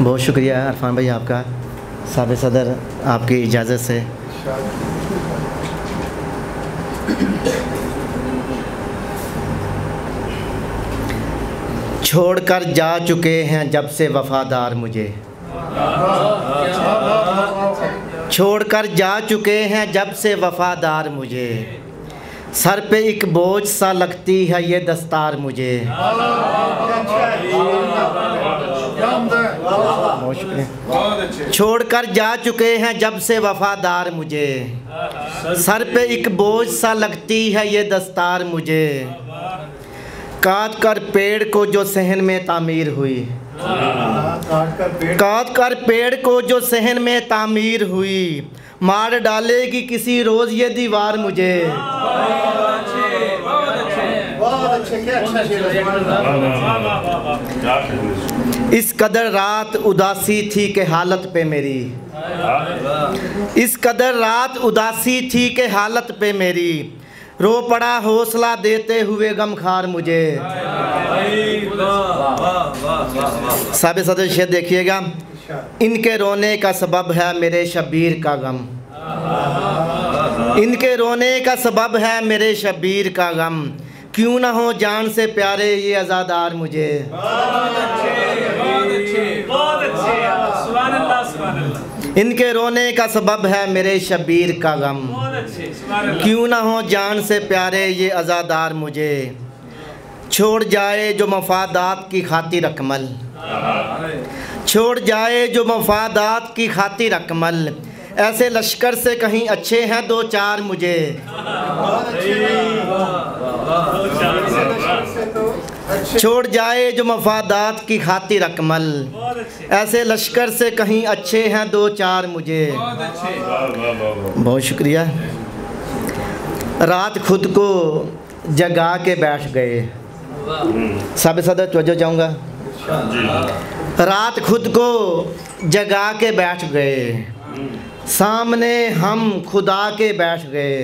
बहुत शुक्रिया अरफान भाई आपका। साबिर सदर आपकी इजाज़त से छोड़कर जा चुके हैं जब से वफ़ादार मुझे, छोड़कर जा चुके हैं जब से वफ़ादार मुझे, सर पे एक बोझ सा लगती है ये दस्तार मुझे। छोड़कर जा चुके हैं जब से वफ़ादार मुझे, सर पे एक बोझ सा लगती है ये दस्तार मुझे। काट कर पेड़ को जो सहन में तामीर हुई, काट कर पेड़ को जो सहन में तामीर हुई, मार डालेगी किसी रोज़ ये दीवार मुझे। इस कदर रात उदासी थी के हालत पे मेरी, इस कदर रात उदासी थी के हालत पे मेरी, रो पड़ा हौसला देते हुए गमखार मुझे। साबिर सदर शेर देखिएगा, इनके रोने का सबब है मेरे शबीर का गम, इनके रोने का सबब है मेरे शबीर का गम, क्यों ना हो जान से प्यारे ये आज़ादार मुझे। इनके रोने का सबब है मेरे शबीर का गम, क्यों ना हो जान से प्यारे ये आज़ादार मुझे। छोड़ जाए जो मफादात की खातिर अकमल, छोड़ जाए जो मफादात की खातिर अकमल, ऐसे लश्कर से कहीं अच्छे हैं दो चार मुझे। छोड़ जाए जो मफादात की खातिर अकमल, ऐसे लश्कर से कहीं अच्छे हैं दो चार मुझे। बहुत शुक्रिया। रात खुद को जगा के बैठ गए, साबिर सदर तवज्जो चाहूँगा। रात खुद को जगा के बैठ गए, सामने हम खुदा के बैठ गए,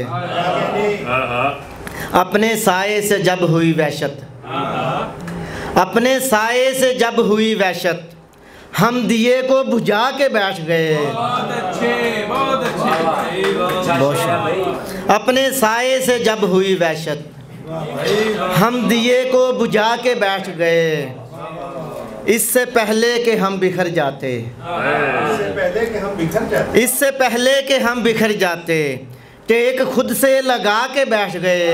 अपने साए से जब हुई वहशत, अपने साए से जब हुई वहशत, हम दिए को बुझा के बैठ गए। अपने साए से जब हुई वहशत, हम दिए को बुझा के बैठ गए, इससे पहले कि हम बिखर जाते, इससे पहले कि हम बिखर जाते, टेक खुद से लगा के बैठ गए।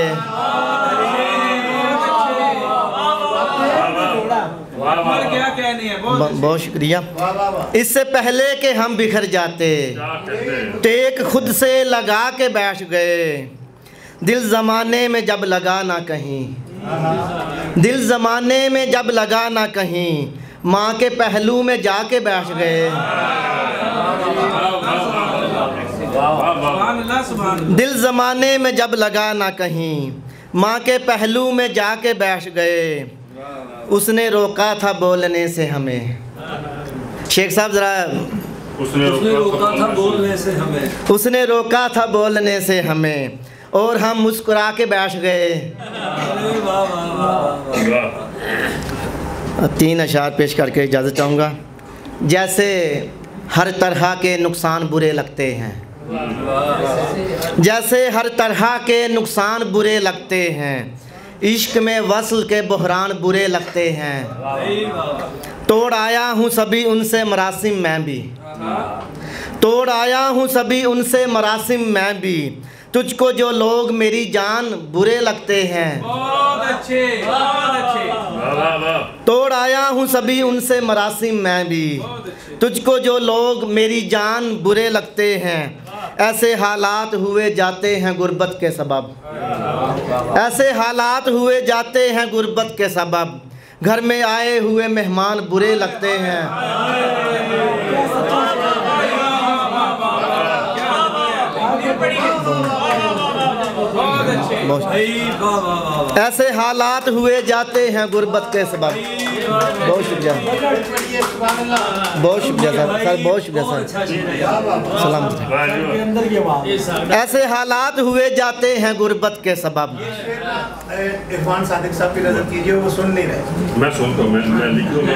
बहुत शुक्रिया। इससे पहले कि हम बिखर जाते, टेक खुद से लगा के बैठ गए, दिल ज़माने में जब लगा ना कहीं, दिल ज़माने में जब लगा ना कहीं, माँ के पहलू में जाके बैठ गए। दिल ज़माने में जब लगा ना कहीं, माँ के पहलू में जाके बैठ गए, उसने रोका था बोलने से हमें। शेख साहब ज़रा, उसने रोका था बोलने से हमें, उसने रोका था बोलने से हमें, और हम मुस्कुरा के बैठ गए। 3 अशार पेश करके इजाज़त चाहूँगा। जैसे हर तरह के नुकसान बुरे लगते हैं, जैसे हर तरह के नुकसान बुरे लगते हैं, इश्क में वस्ल के बहरान बुरे लगते हैं। तोड़ आया हूँ सभी उनसे मरासिम मैं भी, तोड़ आया हूँ सभी उनसे मरासिम मैं भी, तुझको जो लोग मेरी जान बुरे लगते हैं। बहुत अच्छे, बहुत अच्छे। तोड़ आया हूँ सभी उनसे मरासिम मैं भी, तुझको जो लोग मेरी जान बुरे लगते हैं, ऐसे हालात हुए जाते हैं गुर्बत के सबब, ऐसे हालात हुए जाते हैं गुर्बत के सबब, घर में आए हुए मेहमान बुरे लगते हैं। बहुत ऐसे हालात हुए जाते हैं गुर्बत के सबब। बहुत शुक्रिया, बहुत शुक्रिया सर, बहुत शुक्रिया सर, सलाम। ऐसे हालात हुए जाते हैं गुर्बत के सबब। इरफान सादिक साहब की नजर कीजिए, वो सुन नहीं रहे। मैं सुनता हूँ, मैं लिख दूँ।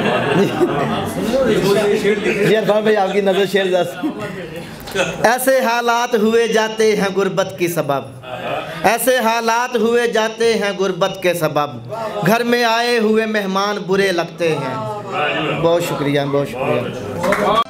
जी इरफान भाई आपकी नजर शेर दस। ऐसे हालात हुए जाते हैं गुर्बत की सबब, ऐसे हालात हुए जाते हैं गुर्बत के सबब। घर में आए हुए मेहमान बुरे लगते हैं। बहुत शुक्रिया, बहुत शुक्रिया।